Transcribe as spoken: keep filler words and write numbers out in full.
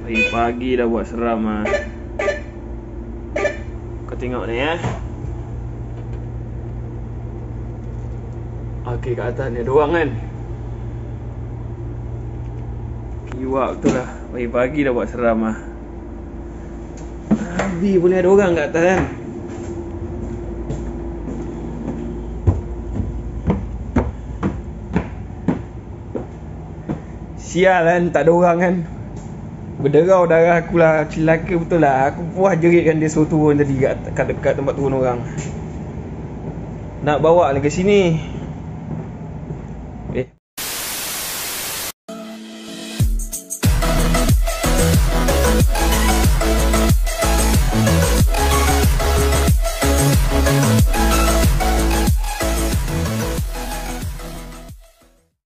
Pagi-pagi dah buat seram ah. Kau tengok ni eh. Okey, kat atas ni ada orang kan. Kiwak betul lah. Pagi-pagi dah buat seram ah. Habis boleh ada orang kat atas kan. Sial kan, tak ada orang kan. Berderau darah aku lah. Celaka betul lah. Aku puas jeritkan dia suruh turun tadi kat, kat dekat tempat turun orang. Nak bawa lah ke sini.